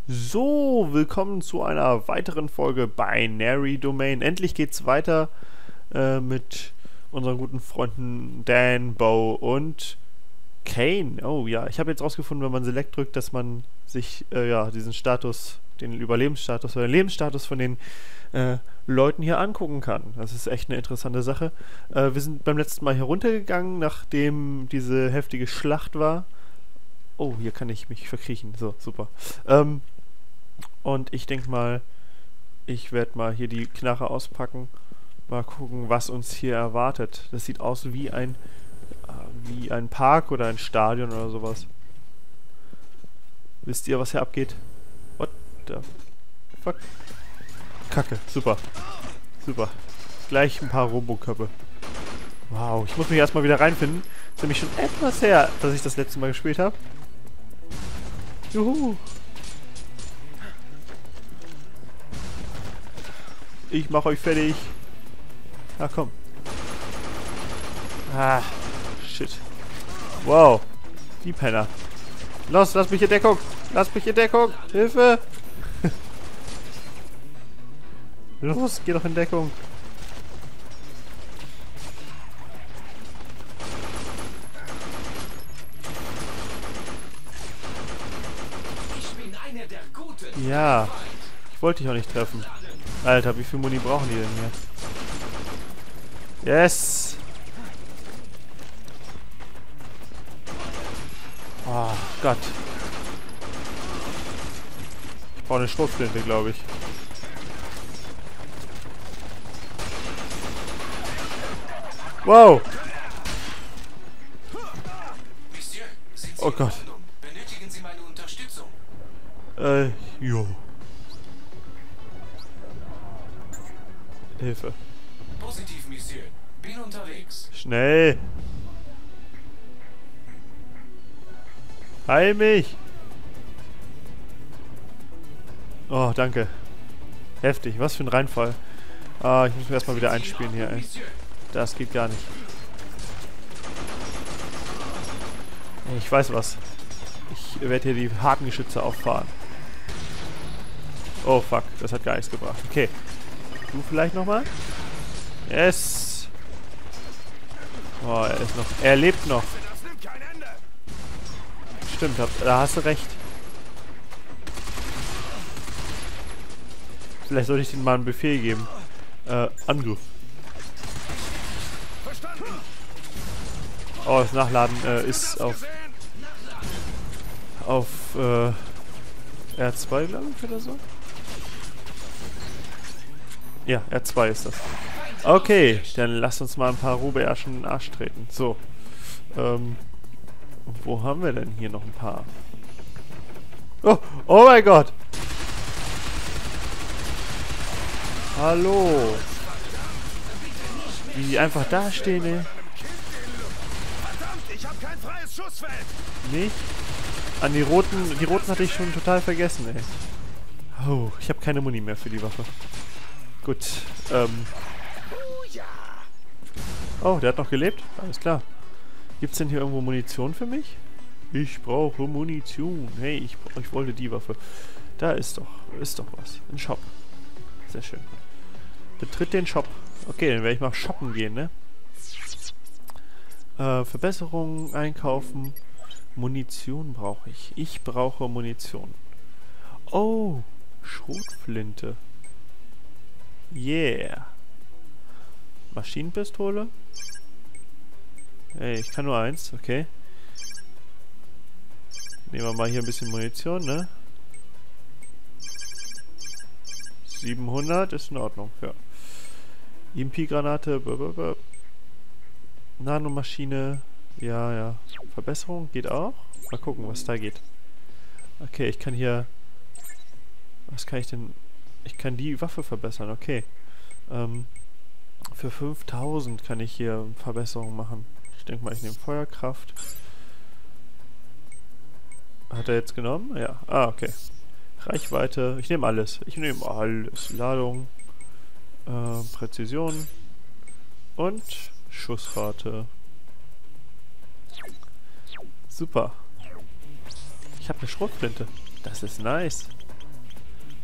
So, willkommen zu einer weiteren Folge Binary Domain. Endlich geht's weiter mit unseren guten Freunden Dan, Bo und Kane. Oh ja, ich habe jetzt rausgefunden, wenn man Select drückt, dass man sich diesen Status, den Überlebensstatus oder den Lebensstatus von den Leuten hier angucken kann. Das ist echt eine interessante Sache. Wir sind beim letzten Mal hier runtergegangen, nachdem diese heftige Schlacht war. Oh, hier kann ich mich verkriechen. So, super. Und ich denke mal, ich werde mal hier die Knarre auspacken. Mal gucken, was uns hier erwartet. Das sieht aus wie ein Park oder ein Stadion oder sowas. Wisst ihr, was hier abgeht? What the fuck? Kacke, super. Super. Gleich ein paar Roboköpfe. Wow, ich muss mich erstmal wieder reinfinden. Ist nämlich schon etwas her, dass ich das letzte Mal gespielt habe. Juhu. Ich mach euch fertig. Ah, komm. Ah, shit. Wow. Die Penner. Los, lass mich in Deckung. Lass mich in Deckung. Hilfe. Los, geh doch in Deckung. Ich bin einer der Guten. Ja. Ich wollte dich auch nicht treffen. Alter, wie viel Muni brauchen die denn hier? Yes! Oh Gott. Ich brauche eine Schrotflinte, glaube ich. Wow! Monsieur, sind Sie Oh in Gott. Ordnung? Benötigen Sie meine Unterstützung? Jo. Hilfe. Positiv, Monsieur. Bin unterwegs. Schnell! Heil mich! Oh, danke. Heftig, was für ein Reinfall. Ah, ich muss mich erstmal wieder einspielen hier, ey. Monsieur, Das geht gar nicht. Ich weiß was. Ich werde hier die harten Geschütze auffahren. Oh fuck, das hat gar nichts gebracht. Okay. Du vielleicht nochmal? Yes! Oh, er ist noch. Er lebt noch. Stimmt, da hast du recht. Vielleicht sollte ich denen mal einen Befehl geben. Angriff. Oh, das Nachladen ist auf R2, glaube ich, oder so. Ja, R2 ist das. Okay, dann lasst uns mal ein paar Rubeerschen in den Arsch treten. So. Wo haben wir denn hier noch ein paar? Oh, oh mein Gott! Hallo! Wie die einfach dastehen, ey. Verdammt, ich habe kein freies Schussfeld. Nicht? An die roten hatte ich schon total vergessen, ey. Oh, ich habe keine Muni mehr für die Waffe. Gut, Oh, der hat noch gelebt? Alles klar. Gibt's denn hier irgendwo Munition für mich? Ich brauche Munition. Hey, ich wollte die Waffe. Da ist doch was. Ein Shop. Sehr schön. Betritt den Shop. Okay, dann werde ich mal shoppen gehen, ne? Verbesserungen einkaufen. Munition brauche ich. Ich brauche Munition. Oh, Schrotflinte. Yeah. Maschinenpistole. Ey, ich kann nur eins, okay. Nehmen wir mal hier ein bisschen Munition, ne? 700 ist in Ordnung, ja. EMP-Granate, Nanomaschine, ja. Verbesserung geht auch. Mal gucken, was da geht. Okay, ich kann hier... Was kann ich denn... Ich kann die Waffe verbessern, okay. Für 5000 kann ich hier Verbesserungen machen. Ich denke mal, ich nehme Feuerkraft. Hat er jetzt genommen? Ja. Ah, okay. Reichweite. Ich nehme alles. Ladung. Präzision. Und Schussrate. Super. Ich habe eine Schrotflinte. Das ist nice.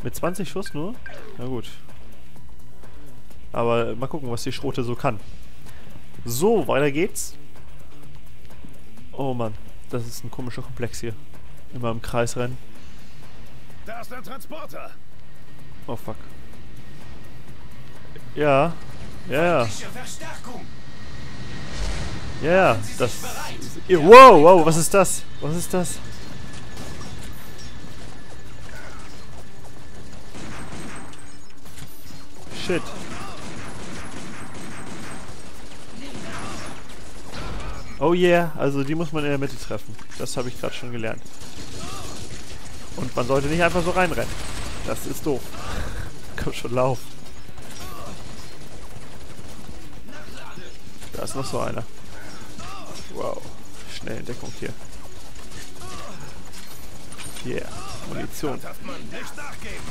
Mit 20 Schuss nur? Na gut. Aber mal gucken, was die Schrote so kann. So, weiter geht's. Oh Mann, das ist ein komischer Komplex hier. Immer im Kreis rennen. Da ist ein Transporter. Oh fuck. Ja. Ja. Verstärkung. Ja, das... Wow, wow, was ist das? Was ist das? Shit. Oh yeah, also die muss man in der Mitte treffen. Das habe ich gerade schon gelernt. Und man sollte nicht einfach so reinrennen. Das ist doof. Komm schon, lauf. Da ist noch so einer. Wow. Schnell in Deckung hier. Yeah. Munition. Darf man nicht nachgeben.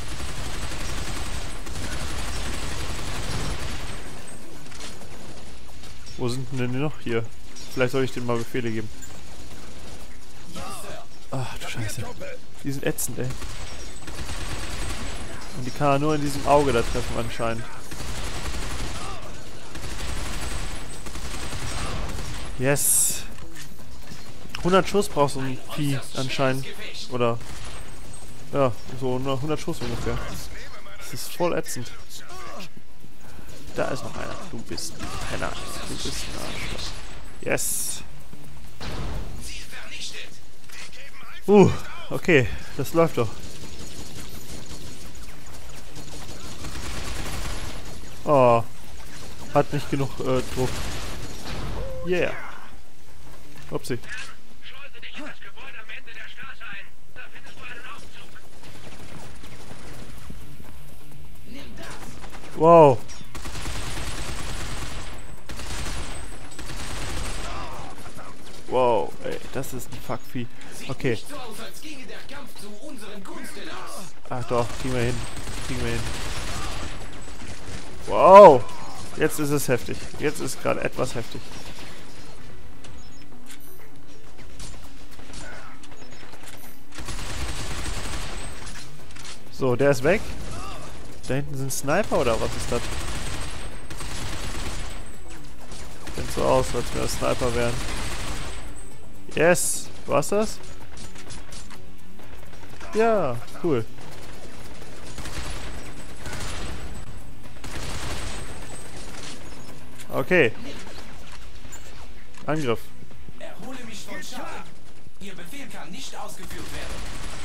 Wo sind denn die noch? Hier. Vielleicht soll ich denen mal Befehle geben. Ach du Scheiße. Die sind ätzend, ey. Und die kann er nur in diesem Auge da treffen anscheinend. Yes. 100 Schuss brauchst du ein Vieh anscheinend. Oder... Ja, so 100 Schuss ungefähr. Das ist voll ätzend. Da ist noch einer. Du bist ein Penner. Du bist ein Arschloch. Yes. Okay. Das läuft doch. Oh. Hat nicht genug Druck. Yeah. Upsi. Schleuse dich in das Gebäude am Ende der Straße ein. Da findest du einen Aufzug. Nimm das. Wow. Wow, ey, das ist ein Fuckvieh. Okay. Nicht so aus, als ginge der Kampf zu unseren Gunsten aus. Ach doch, kriegen wir hin. Kriegen wir hin. Wow. Jetzt ist es heftig. Jetzt ist gerade etwas heftig. So, der ist weg. Da hinten sind Sniper oder was ist das? Sieht so aus, als wäre das Sniper wären. Yes! War's das? Ja, cool. Okay. Angriff. Erhole mich von Schaden. Ihr Befehl kann nicht ausgeführt werden.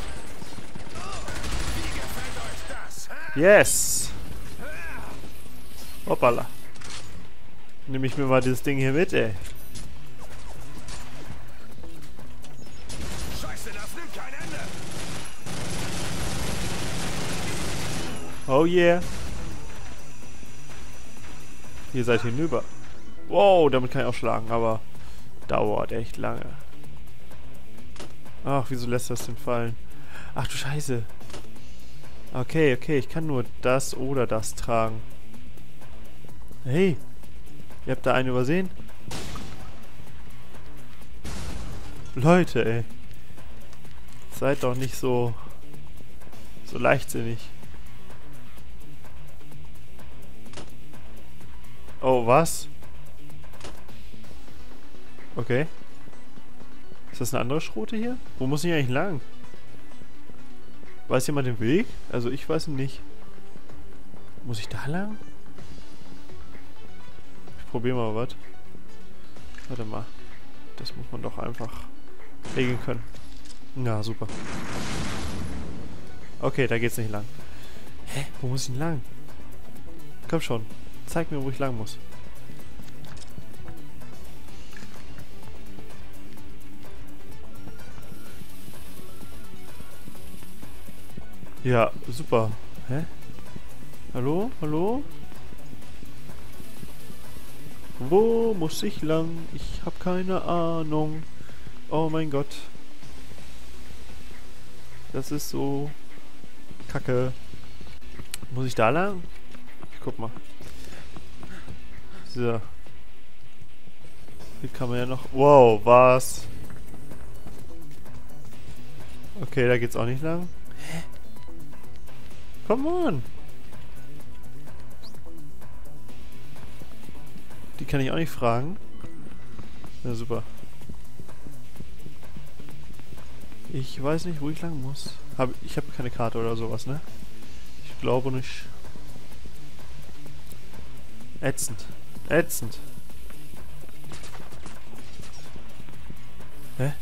Wie gefällt euch das? Yes! Hoppala. Nehme ich mir mal dieses Ding hier mit, ey. Scheiße, das nimmt kein Ende. Oh yeah. Ihr seid hinüber. Wow, damit kann ich auch schlagen, aber dauert echt lange. Ach, wieso lässt das denn fallen? Ach du Scheiße. Okay, okay, ich kann nur das oder das tragen. Hey, ihr habt da einen übersehen? Leute, ey. Seid doch nicht so leichtsinnig. Oh, was? Okay. Ist das eine andere Schrote hier? Wo muss ich eigentlich lang? Weiß jemand den Weg? Also ich weiß ihn nicht. Muss ich da lang? Ich probiere mal was. Warte mal. Das muss man doch einfach regeln können. Na, super. Okay, da geht's nicht lang. Hä? Wo muss ich denn lang? Komm schon. Zeig mir, wo ich lang muss. Ja, super. Hä? Hallo? Hallo? Wo muss ich lang? Ich hab keine Ahnung. Oh mein Gott. Das ist so kacke. Muss ich da lang? Ich guck mal. So. Hier kann man ja noch... Wow, was? Okay, da geht's auch nicht lang. Hä? Come on. Die kann ich auch nicht fragen. Ja, super. Ich weiß nicht, wo ich lang muss. Ich habe keine Karte oder sowas, ne? Ich glaube nicht. Ätzend. Ätzend. Hä?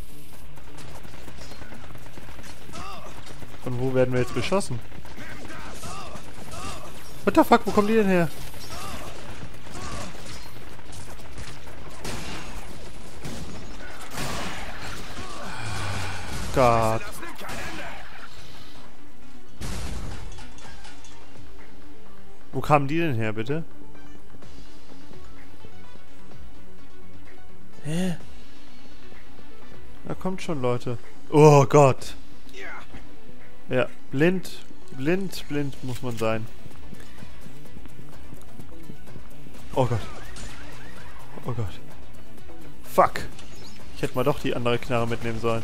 Von wo werden wir jetzt beschossen? What the fuck, wo kommen die denn her? Gott. Wo kamen die denn her, bitte? Hä? Da kommt schon, Leute. Oh Gott. Ja, blind muss man sein. Oh Gott. Oh Gott. Fuck. Ich hätte mal doch die andere Knarre mitnehmen sollen.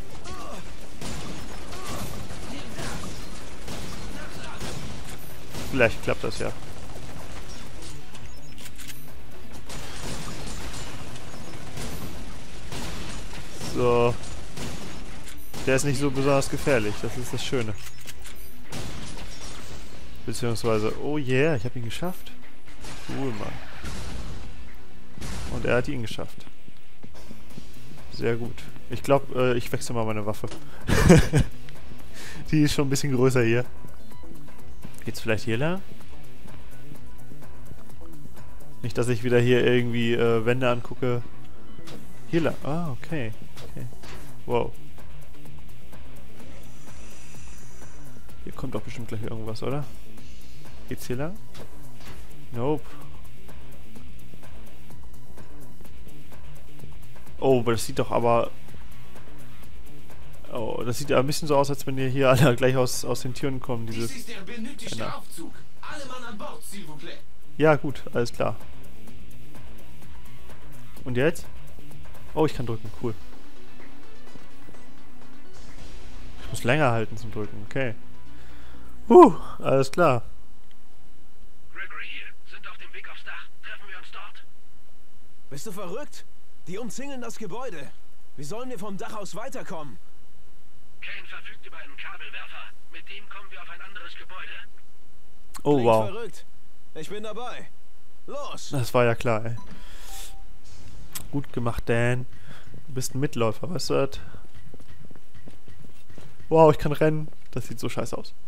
Vielleicht klappt das ja. So. Der ist nicht so besonders gefährlich, das ist das Schöne. Beziehungsweise, oh yeah, ich habe ihn geschafft. Cool, Mann. Und er hat ihn geschafft. Sehr gut. Ich glaube, ich wechsle mal meine Waffe. Die ist schon ein bisschen größer hier. Geht's vielleicht hier lang? Nicht, dass ich wieder hier irgendwie Wände angucke. Hier lang. Ah, okay. Wow. Hier kommt doch bestimmt gleich irgendwas, oder? Geht's hier lang? Nope. Oh, aber das sieht doch aber... Oh, das sieht ja ein bisschen so aus, als wenn die hier alle gleich aus den Türen kommen. Dies ist der benötigte Aufzug. Alle Mann an Bord, s'il vous plaît. Ja, gut, alles klar. Und jetzt? Oh, ich kann drücken, cool. Ich muss länger halten zum Drücken, okay. Alles klar. Gregory hier. Sind auf dem Weg aufs Dach. Treffen wir uns dort? Bist du verrückt? Die umzingeln das Gebäude. Wie sollen wir vom Dach aus weiterkommen? Kane verfügt über einen Kabelwerfer. Mit dem kommen wir auf ein anderes Gebäude. Oh, Klingt wow. verrückt. Ich bin dabei. Los! Das war ja klar, ey. Gut gemacht, Dan. Du bist ein Mitläufer, weißt du das? Wow, ich kann rennen. Das sieht so scheiße aus.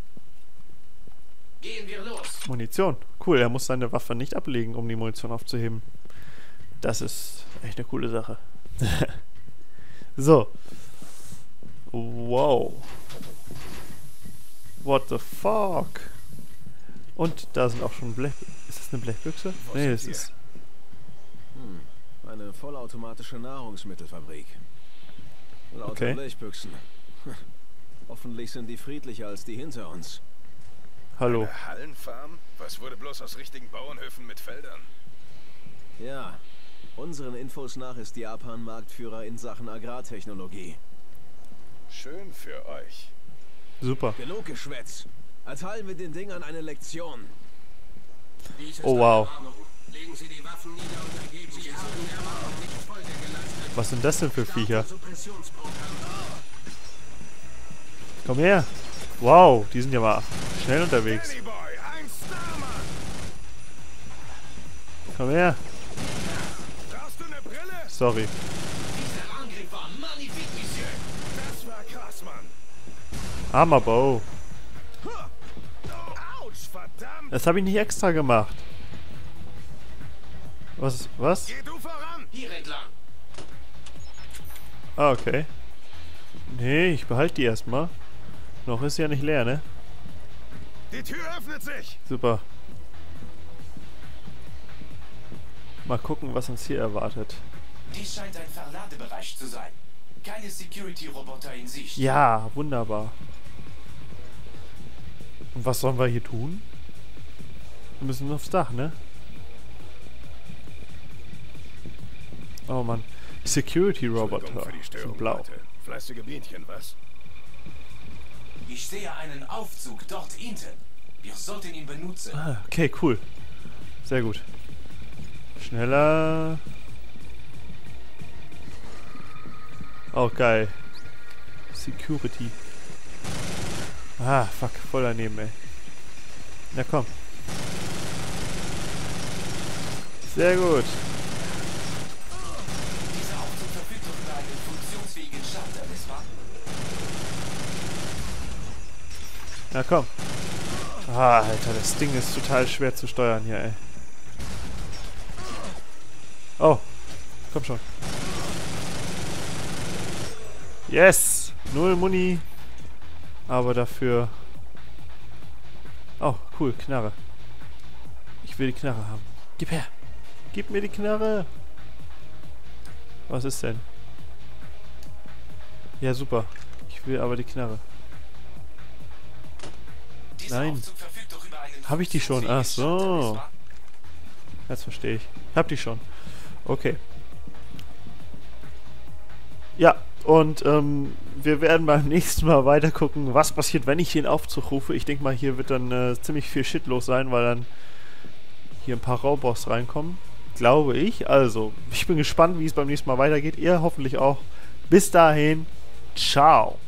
Gehen wir los. Munition. Cool, er muss seine Waffe nicht ablegen, um die Munition aufzuheben. Das ist echt eine coole Sache. So. Wow. What the fuck? Und da sind auch schon Blech... Ist das eine Blechbüchse? Nee, es ist... Eine vollautomatische Nahrungsmittelfabrik. Lauter Okay. Blechbüchsen. Hoffentlich sind die friedlicher als die hinter uns. Hallo. Eine Hallenfarm? Was wurde bloß aus richtigen Bauernhöfen mit Feldern? Ja, unseren Infos nach ist Japan Marktführer in Sachen Agrartechnologie. Schön für euch. Super. Genug Geschwätz. Erteilen wir den Dingern eine Lektion. Dies ist Oh, wow. eine Warnung. Legen Sie die Waffen nieder und ergeben Sie haben der Warnung nicht Folge geleistet. Was sind das denn für Viecher? Suppressionsprogramm. Komm her. Wow, die sind ja mal schnell unterwegs. Danny Boy, ein Starmann! Komm her. Brauchst du eine Brille? Sorry. Dieser Angriff war magnifique, Monsieur. Das war krass, Mann. Hammerbow. Autsch, verdammt! Das habe ich nicht extra gemacht. Was? Was? Geh du voran! Hier entlang. Ah, okay. Nee, ich behalte die erstmal. Noch ist sie ja nicht leer, ne? Die Tür öffnet sich! Super. Mal gucken, was uns hier erwartet. Dies scheint ein Verladebereich zu sein. Keine Security-Roboter in Sicht. Ja, wunderbar. Und was sollen wir hier tun? Wir müssen aufs Dach, ne? Oh Mann. Security-Roboter Entschuldigung für die sind Störung, blau. Leute. Fleißige Bienchen, was? Ich sehe einen Aufzug dort hinten. Wir sollten ihn benutzen. Ah, okay, cool. Sehr gut. Schneller. Oh, geil. Security. Ah, fuck. Voll daneben, ey. Na komm. Sehr gut. Dieser Aufzug verfügt doch über einen funktionsfähigen Schalter, nicht wahr? Na komm. Ah, Alter, das Ding ist total schwer zu steuern hier, ey. Oh. Komm schon. Yes! 0 Muni. Aber dafür... Oh, cool, Knarre. Ich will die Knarre haben. Gib her! Gib mir die Knarre! Was ist denn? Ja, super. Ich will aber die Knarre. Dieser Nein. Aufzug verfügt doch über einen Hab ich die schon? Ach funktionsfähigen Schalter, so. nicht wahr? Jetzt verstehe ich. Hab die schon. Okay. Ja, und wir werden beim nächsten Mal weiter gucken, was passiert, wenn ich den Aufzug rufe. Ich denke mal, hier wird dann ziemlich viel Shit los sein, weil dann hier ein paar Robots reinkommen. Glaube ich. Also, ich bin gespannt, wie es beim nächsten Mal weitergeht. Ihr hoffentlich auch. Bis dahin. Ciao.